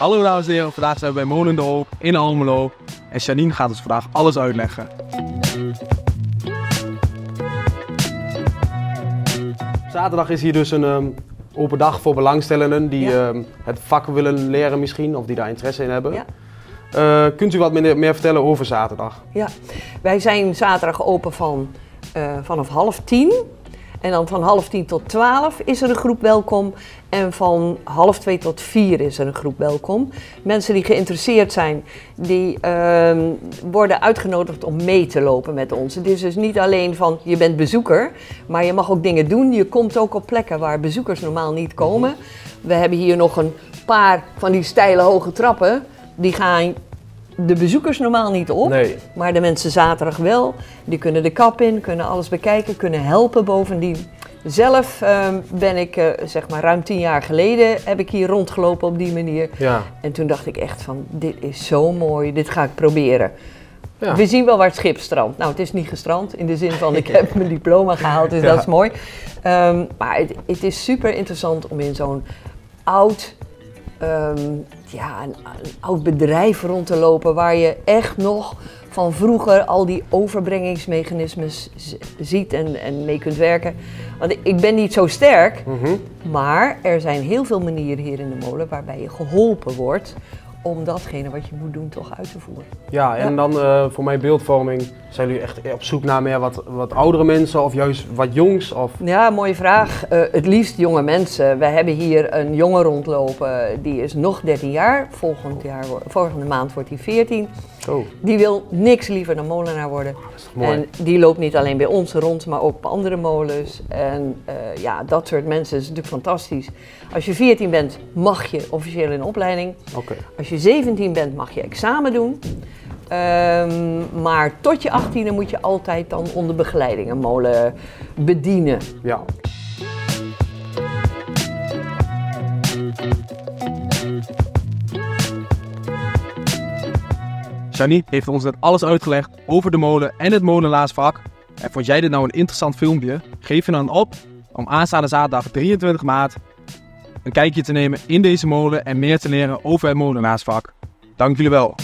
Hallo dames en heren, vandaag zijn we bij Molen de Hoop in Almelo en Janine gaat ons vandaag alles uitleggen. Zaterdag is hier dus een open dag voor belangstellenden die het vak willen leren misschien, of die daar interesse in hebben. Ja. Kunt u wat meer vertellen over zaterdag? Ja, wij zijn zaterdag open vanaf 9:30. En dan van 9:30 tot 12 is er een groep welkom. En van 1:30 tot 4 is er een groep welkom. Mensen die geïnteresseerd zijn, die worden uitgenodigd om mee te lopen met ons. Het is dus niet alleen van je bent bezoeker, maar je mag ook dingen doen. Je komt ook op plekken waar bezoekers normaal niet komen. We hebben hier nog een paar van die steile hoge trappen. Die gaan de bezoekers normaal niet op, nee. Maar de mensen zaterdag wel. Die kunnen de kap in, kunnen alles bekijken, kunnen helpen bovendien. Zelf ben ik, zeg maar ruim 10 jaar geleden, heb ik hier rondgelopen op die manier. Ja. En toen dacht ik echt van, dit is zo mooi, dit ga ik proberen. Ja. We zien wel waar het schip strandt. Nou, het is niet gestrand, in de zin van ik heb mijn diploma gehaald, dus dat is mooi. Maar het is super interessant om in zo'n oud... een oud bedrijf rond te lopen waar je echt nog van vroeger al die overbrengingsmechanismes ziet en mee kunt werken. Want ik ben niet zo sterk, maar er zijn heel veel manieren hier in de molen waarbij je geholpen wordt om datgene wat je moet doen toch uit te voeren. Ja, en dan voor mijn beeldvorming, zijn jullie echt op zoek naar meer wat oudere mensen of juist wat jongs? Of? Ja, mooie vraag. Het liefst jonge mensen. We hebben hier een jongen rondlopen, die is nog 13 jaar. Volgende maand wordt hij 14. Oh. Die wil niks liever dan molenaar worden. Dat is toch mooi. En die loopt niet alleen bij ons rond, maar ook op andere molens. En dat soort mensen is natuurlijk fantastisch. Als je 14 bent, mag je officieel in opleiding. Okay. Als je 17 bent, mag je examen doen. Maar tot je 18e moet je altijd dan onder begeleiding een molen bedienen. Ja. Janine heeft ons net alles uitgelegd over de molen en het molenaarsvak. En vond jij dit nou een interessant filmpje? Geef je dan op om aanstaande zaterdag 23 maart een kijkje te nemen in deze molen en meer te leren over het molenaarsvak. Dank jullie wel.